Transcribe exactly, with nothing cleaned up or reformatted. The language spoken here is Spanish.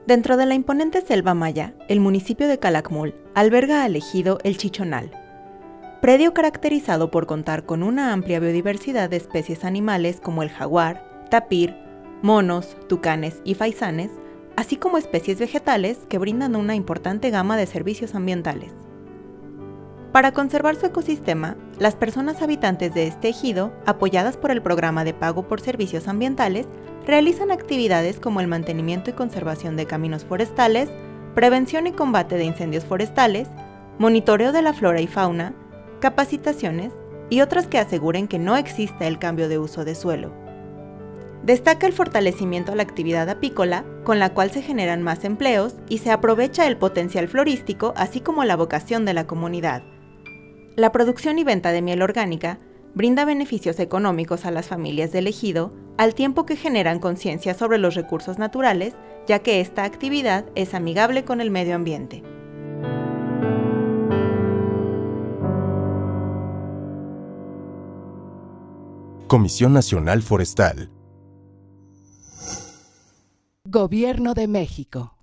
Dentro de la imponente selva maya, el municipio de Calakmul alberga al ejido El Chichonal, predio caracterizado por contar con una amplia biodiversidad de especies animales como el jaguar, tapir, monos, tucanes y faisanes, así como especies vegetales que brindan una importante gama de servicios ambientales. Para conservar su ecosistema, las personas habitantes de este ejido, apoyadas por el programa de pago por servicios ambientales, realizan actividades como el mantenimiento y conservación de caminos forestales, prevención y combate de incendios forestales, monitoreo de la flora y fauna, capacitaciones y otras que aseguren que no existe el cambio de uso de suelo. Destaca el fortalecimiento a la actividad apícola, con la cual se generan más empleos y se aprovecha el potencial florístico, así como la vocación de la comunidad. La producción y venta de miel orgánica brinda beneficios económicos a las familias del ejido, al tiempo que generan conciencia sobre los recursos naturales, ya que esta actividad es amigable con el medio ambiente. Comisión Nacional Forestal. Gobierno de México.